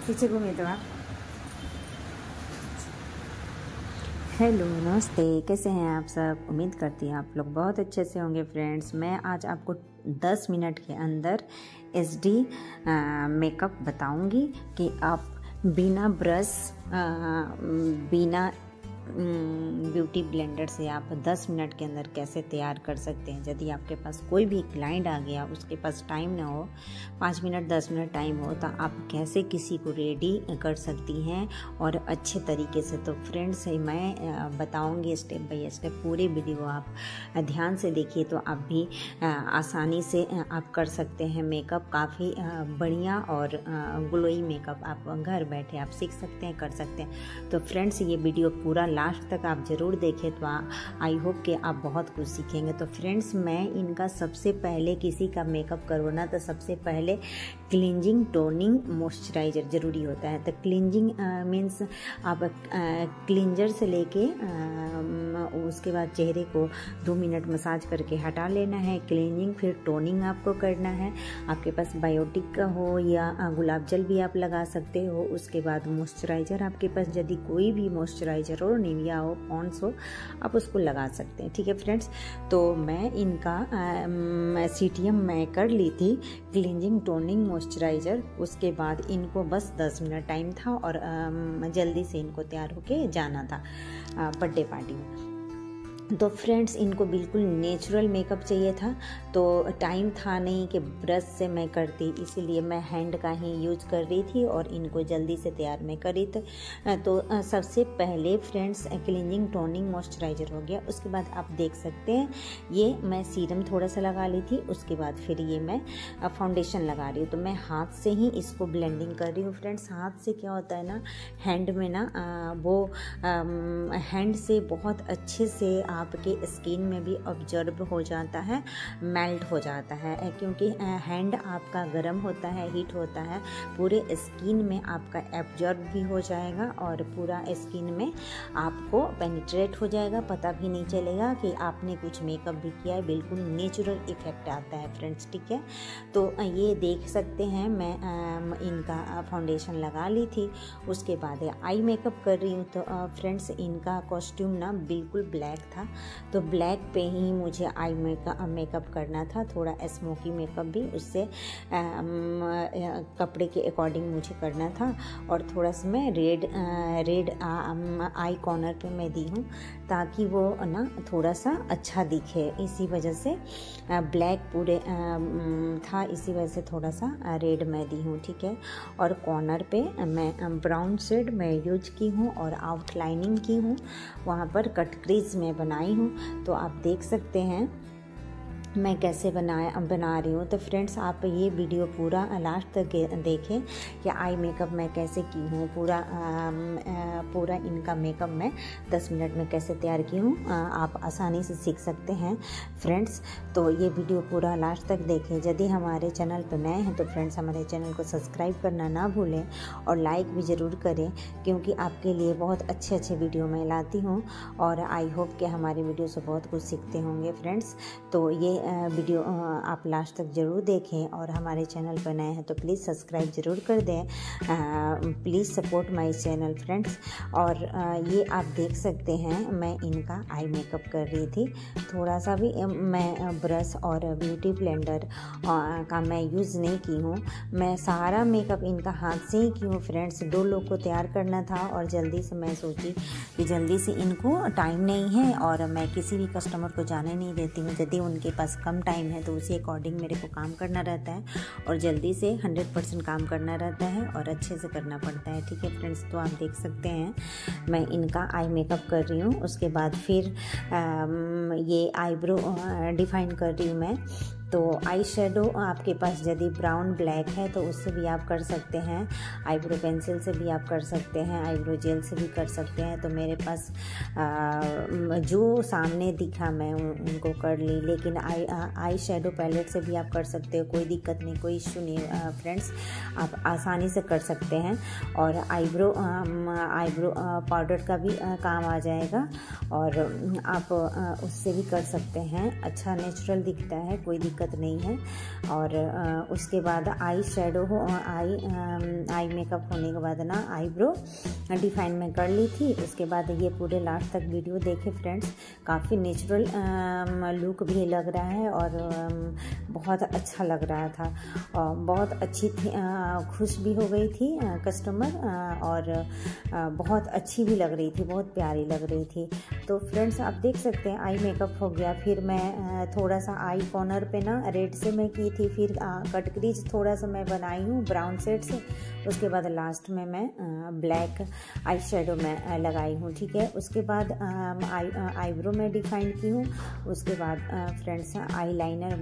पीछे घूमिए तो आप। हेलो, नमस्ते, कैसे हैं आप सब। उम्मीद करती हूँ आप लोग बहुत अच्छे से होंगे। फ्रेंड्स, मैं आज आपको 10 मिनट के अंदर एचडी मेकअप बताऊंगी कि आप बिना ब्रश बिना ब्यूटी ब्लेंडर से आप 10 मिनट के अंदर कैसे तैयार कर सकते हैं। यदि आपके पास कोई भी क्लाइंट आ गया, उसके पास टाइम ना हो, 5 मिनट 10 मिनट टाइम हो, तो आप कैसे किसी को रेडी कर सकती हैं और अच्छे तरीके से। तो फ्रेंड्स, मैं बताऊंगी स्टेप बाय स्टेप। पूरे वीडियो आप ध्यान से देखिए तो आप भी आसानी से आप कर सकते हैं मेकअप। काफ़ी बढ़िया और ग्लोई मेकअप आप घर बैठे आप सीख सकते हैं, कर सकते हैं। तो फ्रेंड्स, ये वीडियो पूरा लास्ट तक आप ज़रूर देखें तो आई होप कि आप बहुत कुछ सीखेंगे। तो फ्रेंड्स, मैं इनका सबसे पहले किसी का मेकअप करवाना तो सबसे पहले क्लींजिंग, टोनिंग, मॉइस्चराइजर ज़रूरी होता है। तो क्लींजिंग मीन्स आप क्लींजर से लेके उसके बाद चेहरे को 2 मिनट मसाज करके हटा लेना है। क्लींजिंग, फिर टोनिंग आपको करना है। आपके पास बायोटिक का हो या गुलाब जल भी आप लगा सकते हो। उसके बाद मॉइस्चराइजर, आपके पास यदि कोई भी मॉइस्चराइजर हो, निविया हो, पॉन्ड्स हो, आप उसको लगा सकते हैं। ठीक है फ्रेंड्स, तो मैं इनका सीटीएम मैं कर ली थी, क्लींजिंग, टोनिंग, मॉइस्चराइजर। उसके बाद इनको बस 10 मिनट टाइम था और जल्दी से इनको तैयार होके जाना था बर्थडे पार्टी में। तो फ्रेंड्स, इनको बिल्कुल नेचुरल मेकअप चाहिए था, तो टाइम था नहीं कि ब्रश से मैं करती, इसीलिए मैं हैंड का ही यूज कर रही थी और इनको जल्दी से तैयार मैं करी थी। तो सबसे पहले फ्रेंड्स, क्लींजिंग, टोनिंग, मॉइस्चराइजर हो गया। उसके बाद आप देख सकते हैं ये मैं सीरम थोड़ा सा लगा ली थी। उसके बाद फिर ये मैं फाउंडेशन लगा रही हूँ। तो मैं हाथ से ही इसको ब्लेंडिंग कर रही हूँ। फ्रेंड्स, हाथ से क्या होता है ना, हैंड में ना वो हैंड से बहुत अच्छे से आपके स्किन में भी ऑब्जर्व हो जाता है, मेल्ट हो जाता है, क्योंकि हैंड आपका गर्म होता है, हीट होता है। पूरे स्किन में आपका एब्जॉर्ब भी हो जाएगा और पूरा स्किन में आपको पेनिट्रेट हो जाएगा। पता भी नहीं चलेगा कि आपने कुछ मेकअप भी किया है। बिल्कुल नेचुरल इफेक्ट आता है फ्रेंड्स। ठीक है, तो ये देख सकते हैं मैं इनका फाउंडेशन लगा ली थी। उसके बाद आई मेकअप कर रही हूँ। तो फ्रेंड्स, इनका कॉस्ट्यूम ना बिल्कुल ब्लैक था, तो ब्लैक पे ही मुझे आई मेकअप करना था। थोड़ा स्मोकी मेकअप भी उससे कपड़े के अकॉर्डिंग मुझे करना था। और थोड़ा सा मैं रेड आई कॉर्नर पे मैं दी हूँ ताकि वो ना थोड़ा सा अच्छा दिखे। इसी वजह से ब्लैक पूरे था, इसी वजह से थोड़ा सा रेड मैं दी हूँ। ठीक है, और कॉर्नर पे मैं ब्राउन शेड मैं यूज की हूँ और आउटलाइनिंग की हूँ। वहाँ पर कट क्रीज में बनाई हूँ। तो आप देख सकते हैं मैं कैसे बना रही हूँ। तो फ्रेंड्स, आप ये वीडियो पूरा लास्ट तक देखें कि आई मेकअप मैं कैसे की हूँ। पूरा इनका मेकअप मैं 10 मिनट में कैसे तैयार की हूँ, आप आसानी से सीख सकते हैं फ्रेंड्स। तो ये वीडियो पूरा लास्ट तक देखें। यदि हमारे चैनल पर नए हैं तो फ्रेंड्स, हमारे चैनल को सब्सक्राइब करना ना भूलें और लाइक भी ज़रूर करें, क्योंकि आपके लिए बहुत अच्छे अच्छे वीडियो मैं लाती हूँ और आई होप कि हमारे वीडियो से बहुत कुछ सीखते होंगे फ्रेंड्स। तो ये वीडियो आप लास्ट तक ज़रूर देखें और हमारे चैनल पर नए हैं तो प्लीज़ सब्सक्राइब ज़रूर कर दें। Please support my channel friends. और ये आप देख सकते हैं मैं इनका आई मेकअप कर रही थी। थोड़ा सा भी मैं ब्रश और ब्यूटी ब्लेंडर का मैं यूज़ नहीं की हूँ। मैं सारा मेकअप इनका हाथ से ही की हूँ फ्रेंड्स। 2 लोग को तैयार करना था और जल्दी से मैं सोची कि जल्दी से इनको टाइम नहीं है और मैं किसी भी कस्टमर को जाने नहीं देती हूँ। यदि उनके पास कम टाइम है तो उसी अकॉर्डिंग मेरे को काम करना रहता है और जल्दी से 100% काम करना रहता है और अच्छे से करना पड़ता है। ठीक है फ्रेंड्स, तो आप देख सकते हैं मैं इनका आई मेकअप कर रही हूँ। उसके बाद फिर ये आईब्रो डिफाइन कर रही हूँ मैं। तो आई शेडो आपके पास यदि ब्राउन ब्लैक है तो उससे भी आप कर सकते हैं, आईब्रो पेंसिल से भी आप कर सकते हैं, आईब्रो जेल से भी कर सकते हैं। तो मेरे पास जो सामने दिखा मैं उनको कर ली, लेकिन आई शेडो पैलेट से भी आप कर सकते हो, कोई दिक्कत नहीं, कोई इशू नहीं फ्रेंड्स, आप आसानी से कर सकते हैं। और आईब्रो पाउडर का भी काम आ जाएगा और आप उससे भी कर सकते हैं। अच्छा नेचुरल दिखता है, कोई दिक्कत दिक्कत नहीं है। और उसके बाद आई शेडो हो आई मेकअप होने के बाद ना आईब्रो डिफाइन में कर ली थी। उसके बाद ये पूरे लास्ट तक वीडियो देखे फ्रेंड्स, काफ़ी नेचुरल लुक भी लग रहा है और बहुत अच्छा लग रहा था और बहुत अच्छी थी, खुश भी हो गई थी कस्टमर और बहुत अच्छी भी लग रही थी, बहुत प्यारी लग रही थी। तो फ्रेंड्स आप देख सकते हैं आई मेकअप हो गया। फिर मैं थोड़ा सा आई कॉर्नर पे ना रेड से मैं की थी, फिर कट क्रीज थोड़ा सा मैं बनाई हूँ ब्राउन शेड से। उसके बाद लास्ट में मैं ब्लैक आई शेडो में लगाई हूँ, ठीक है। उसके बाद आईब्रो में डिफाइन की हूँ। उसके बाद फ्रेंड्स आई लाइनर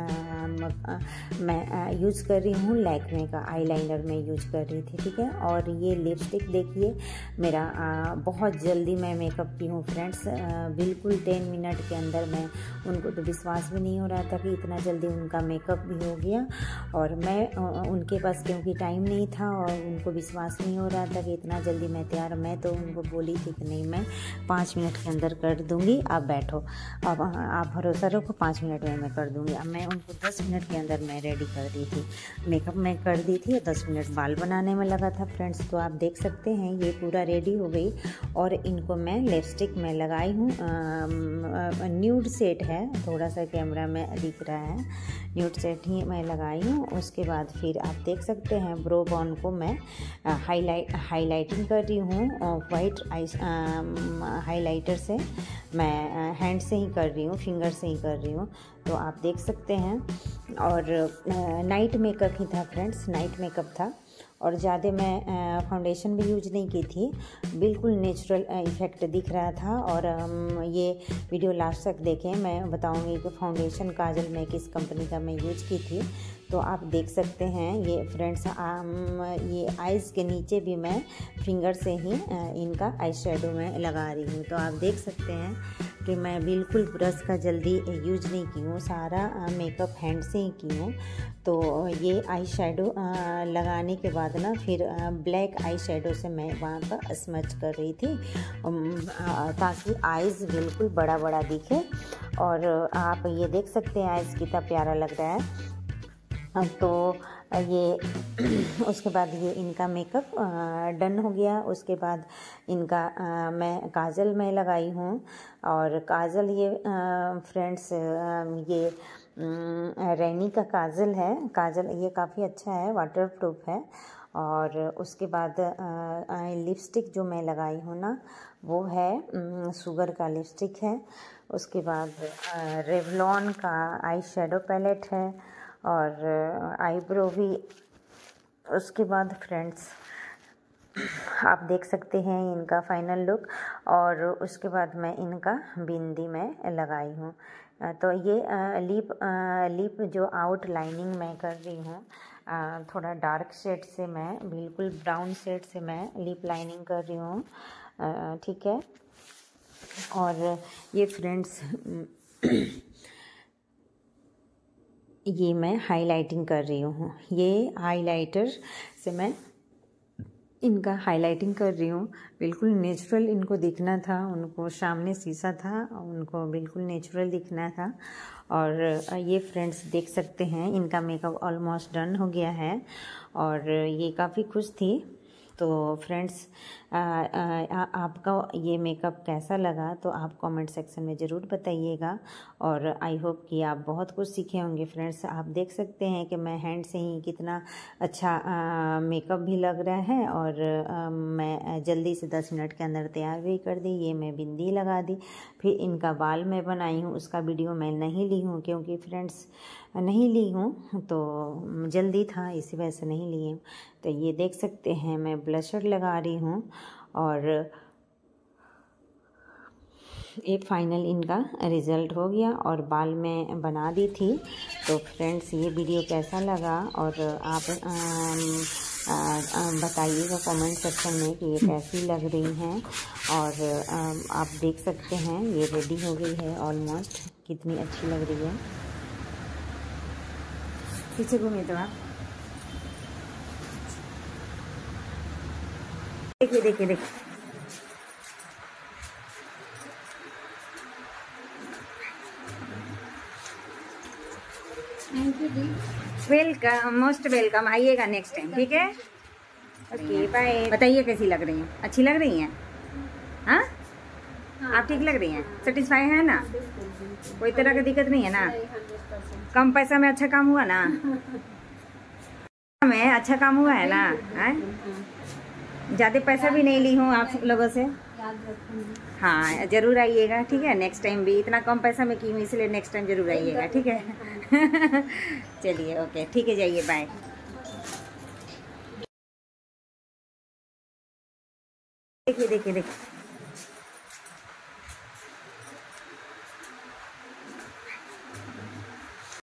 मैं यूज़ कर रही हूँ, लैक्मे का आई लाइनर में यूज कर रही थी, ठीक है। और ये लिपस्टिक देखिए मेरा बहुत जल्दी मैं मेकअप की हूँ फ्रेंड्स, बिल्कुल 10 मिनट के अंदर। मैं उनको तो विश्वास भी नहीं हो रहा था कि इतना जल्दी उनका मेकअप भी हो गया। और मैं उनके पास क्योंकि टाइम नहीं था और उनको विश्वास नहीं हो रहा था कि इतना जल्दी मैं तैयार। मैं तो उनको बोली थी कि नहीं मैं 5 मिनट के अंदर कर दूँगी, आप बैठो, अब आप भरोसा रखो 5 मिनट में मैं कर दूँगी। अब मैं उनको 10 मिनट के अंदर मैं रेडी कर दी थी, मेकअप मैं कर दी थी। 10 मिनट बाल बनाने में लगा था फ्रेंड्स। तो आप देख सकते हैं ये पूरा रेडी हो गई और इनको मैं लिपस्टिक में लगाई हूँ। न्यूड सेट है, थोड़ा सा कैमरा में दिख रहा है, न्यूड सेट ही मैं लगाई हूँ। उसके बाद फिर आप देख सकते हैं ब्रो बोन को मैं हाईलाइटिंग कर रही हूँ वाइट हाईलाइटर से। मैं हैंड से ही कर रही हूँ, फिंगर से ही कर रही हूँ, तो आप देख सकते हैं। और नाइट मेकअप ही था फ्रेंड्स, नाइट मेकअप था और ज़्यादा मैं फाउंडेशन भी यूज नहीं की थी, बिल्कुल नेचुरल इफ़ेक्ट दिख रहा था। और ये वीडियो लास्ट तक देखें, मैं बताऊंगी कि फाउंडेशन काजल मैं किस कंपनी का मैं यूज की थी। तो आप देख सकते हैं ये फ्रेंड्स, ये आइज़ के नीचे भी मैं फिंगर से ही इनका आई शेडो में लगा रही हूँ। तो आप देख सकते हैं कि मैं बिल्कुल ब्रश का जल्दी यूज नहीं की हूँ, सारा मेकअप हैंड से ही की हूँ। तो ये आई शेडो लगाने के बाद ना फिर ब्लैक आई शेडो से मैं वहाँ पर स्मच कर रही थी ताकि आइज़ बिल्कुल बड़ा बड़ा दिखे। और आप ये देख सकते हैं आइज़ कितना प्यारा लग रहा है। तो ये उसके बाद ये इनका मेकअप डन हो गया। उसके बाद इनका मैं काजल में लगाई हूँ और काजल ये फ्रेंड्स ये रैनी का काजल है। काजल ये काफ़ी अच्छा है, वाटरप्रूफ है। और उसके बाद लिपस्टिक जो मैं लगाई हूँ ना वो है शुगर का लिपस्टिक है। उसके बाद रेवलॉन का आई शेडो पैलेट है और आईब्रो भी। उसके बाद फ्रेंड्स आप देख सकते हैं इनका फाइनल लुक। और उसके बाद मैं इनका बिंदी में लगाई हूँ। तो ये लिप जो आउट लाइनिंग मैं कर रही हूँ, थोड़ा डार्क शेड से मैं बिल्कुल ब्राउन शेड से मैं लिप लाइनिंग कर रही हूँ, ठीक है। और ये फ्रेंड्स ये मैं हाइलाइटिंग कर रही हूँ, ये हाइलाइटर से मैं इनका हाइलाइटिंग कर रही हूँ। बिल्कुल नेचुरल इनको दिखना था, उनको सामने शीशा था, उनको बिल्कुल नेचुरल दिखना था। और ये फ्रेंड्स देख सकते हैं इनका मेकअप ऑलमोस्ट डन हो गया है और ये काफ़ी खुश थी। तो फ्रेंड्स आपका ये मेकअप कैसा लगा तो आप कमेंट सेक्शन में ज़रूर बताइएगा। और आई होप कि आप बहुत कुछ सीखे होंगे फ्रेंड्स। आप देख सकते हैं कि मैं हैंड से ही कितना अच्छा मेकअप भी लग रहा है और मैं जल्दी से 10 मिनट के अंदर तैयार भी कर दी। ये मैं बिंदी लगा दी, फिर इनका बाल मैं बनाई हूँ, उसका वीडियो मैं नहीं ली हूँ क्योंकि फ्रेंड्स नहीं ली हूँ तो जल्दी था इसी वजह से नहीं ली हूँ। तो ये देख सकते हैं मैं ब्लशर लगा रही हूँ और ये फाइनल इनका रिज़ल्ट हो गया और बाल में बना दी थी। तो फ्रेंड्स ये वीडियो कैसा लगा और आप बताइएगा कमेंट सेक्शन में कि ये कैसी लग रही हैं। और आप देख सकते हैं ये रेडी हो गई है ऑलमोस्ट, कितनी अच्छी लग रही है। पीछे घूमिए तो आप देखिए देखिए देखिए। वेलकम, मोस्ट वेलकम, आइएगा नेक्स्ट टाइम, ठीक है। Okay bye. बताइए कैसी लग रही हैं? अच्छी लग रही हैं? हाँ, आप ठीक लग रही हैं? सेटिस्फाई है ना? कोई तरह की दिक्कत नहीं है ना? कम पैसा में अच्छा काम हुआ ना? में अच्छा काम हुआ है ना? ज़्यादा पैसा भी नहीं ली हूँ आप लोगों से। हाँ ज़रूर आइएगा, ठीक है। नेक्स्ट टाइम भी इतना कम पैसा में की हूँ, इसलिए नेक्स्ट टाइम ज़रूर आइएगा, ठीक है। चलिए ओके, ठीक है, जाइए, बाय। देखिए देखिए देखिए।